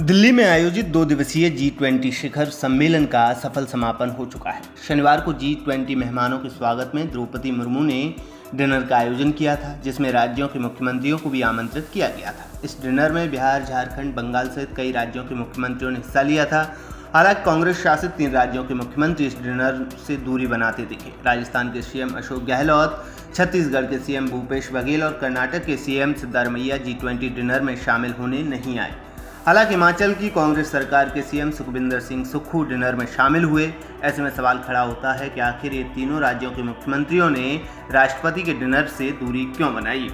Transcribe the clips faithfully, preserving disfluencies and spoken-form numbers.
दिल्ली में आयोजित दो दिवसीय जी ट्वेंटी शिखर सम्मेलन का सफल समापन हो चुका है। शनिवार को जी ट्वेंटी मेहमानों के स्वागत में द्रौपदी मुर्मू ने डिनर का आयोजन किया था, जिसमें राज्यों के मुख्यमंत्रियों को भी आमंत्रित किया गया था। इस डिनर में बिहार, झारखंड, बंगाल सहित कई राज्यों के मुख्यमंत्रियों ने हिस्सा लिया था। हालांकि कांग्रेस शासित तीन राज्यों के मुख्यमंत्री इस डिनर से दूरी बनाते दिखे। राजस्थान के सीएम अशोक गहलोत, छत्तीसगढ़ के सीएम भूपेश बघेल और कर्नाटक के CM Siddaramaiah ji twenty dinner में शामिल होने नहीं आए। हालांकि हिमाचल की कांग्रेस सरकार के सीएम सुखविंदर सिंह सुक्खू डिनर में शामिल हुए। ऐसे में सवाल खड़ा होता है कि आखिर ये तीनों राज्यों के मुख्यमंत्रियों ने राष्ट्रपति के डिनर से दूरी क्यों बनाई।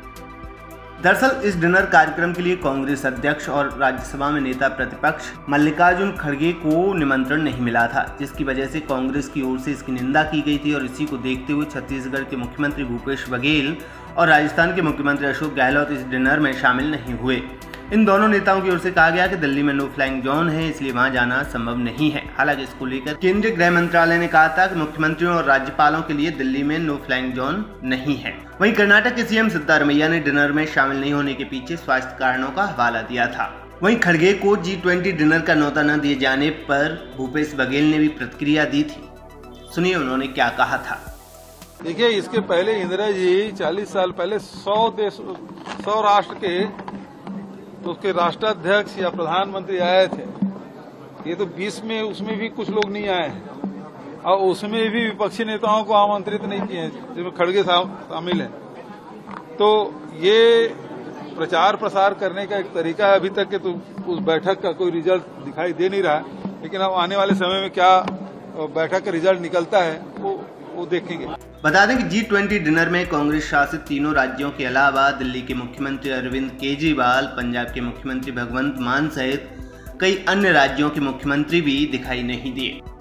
दरअसल इस डिनर कार्यक्रम के लिए कांग्रेस अध्यक्ष और राज्यसभा में नेता प्रतिपक्ष मल्लिकार्जुन खड़गे को निमंत्रण नहीं मिला था, जिसकी वजह से कांग्रेस की ओर से इसकी निंदा की गई थी। और इसी को देखते हुए छत्तीसगढ़ के मुख्यमंत्री भूपेश बघेल और राजस्थान के मुख्यमंत्री अशोक गहलोत इस डिनर में शामिल नहीं हुए। इन दोनों नेताओं की ओर से कहा गया कि दिल्ली में नो फ्लाइंग जोन है, इसलिए वहां जाना संभव नहीं है। हालांकि इसको लेकर केंद्रीय गृह मंत्रालय ने कहा था कि मुख्यमंत्रियों और राज्यपालों के लिए दिल्ली में नो फ्लाइंग जोन नहीं है। वहीं कर्नाटक के सीएम सिद्धारमैया ने डिनर में शामिल नहीं होने के पीछे स्वास्थ्य कारणों का हवाला दिया था। वहीं खड़गे को जी ट्वेंटी डिनर का न्योता न दिए जाने पर भूपेश बघेल ने भी प्रतिक्रिया दी थी। सुनिए उन्होंने क्या कहा था। देखिए, इसके पहले इंदिरा जी चालीस साल पहले सौ देश सौ राष्ट्र के तो उसके राष्ट्राध्यक्ष या प्रधानमंत्री आए थे। ये तो बीस में उसमें भी कुछ लोग नहीं आए हैं और उसमें भी विपक्षी नेताओं को आमंत्रित नहीं किए हैं, जिसमें खड़गे शामिल हैं। तो ये प्रचार प्रसार करने का एक तरीका है। अभी तक के तो उस बैठक का कोई रिजल्ट दिखाई दे नहीं रहा है, लेकिन अब आने वाले समय में क्या बैठक का रिजल्ट निकलता है वो वो देखेंगे। बता दें कि जी ट्वेंटी डिनर में कांग्रेस शासित तीनों राज्यों के अलावा दिल्ली के मुख्यमंत्री अरविंद केजरीवाल, पंजाब के मुख्यमंत्री भगवंत मान सहित कई अन्य राज्यों के मुख्यमंत्री भी दिखाई नहीं दिए।